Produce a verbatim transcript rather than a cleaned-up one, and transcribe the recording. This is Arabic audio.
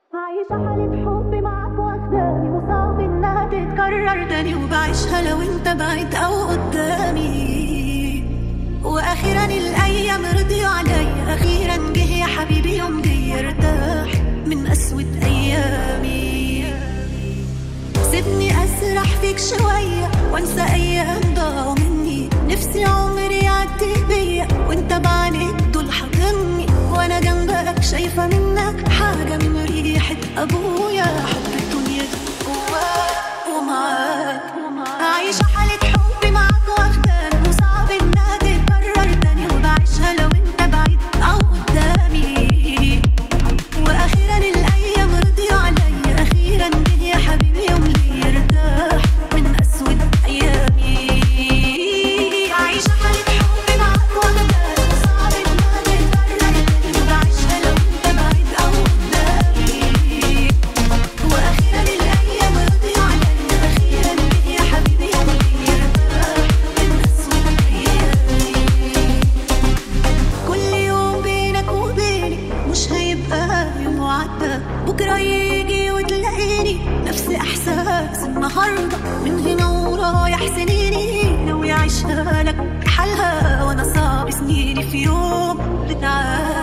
عايشة حالة حب معاك واخداني، وصعب انها تتكرر تاني، وبعيشها لو انت بعيد او قدامي. واخيرا الايام رضيوا عليا، اخيرا جه يا حبيبي يوم جه ارتاح من اسود ايامي. سيبني اسرح فيك شوية وانسى ايام ضاعوا مني، نفسي عمري يعدي بيا وانت بعينيك دول حاضني، وانا جنبك شايفة منك حاجة من ريحة ابويا. حب الدنيا دي جواك ومعاك، عايشة حالة حب معاك واخداني، وصعب انها تتكرر تاني، وبعيشها لو انت بعيد او قدامي. واخيرا الايام رضيوا عليا، اخيرا جه يا حبيبي يوم لي يرتاح من اسود ايامي. عايشة حالة حب معاك واخداني، وصعب انها تتكرر تاني، وبعيشها لو انت بعيد او قدامي. واخيرا الايام رضيوا عليا، اخيرا جه يا حبيبي يوم لي يرتاح من اسود ايامي. كل يوم بينك وبيني مش هيبقى يوم وعدى، بكرة يجي وتلاقيني نفس احساس النهارده، من هنا ورايح سنيني لو يعيشها لك حالها، وانا صعب سنيني في يوم بتعاد.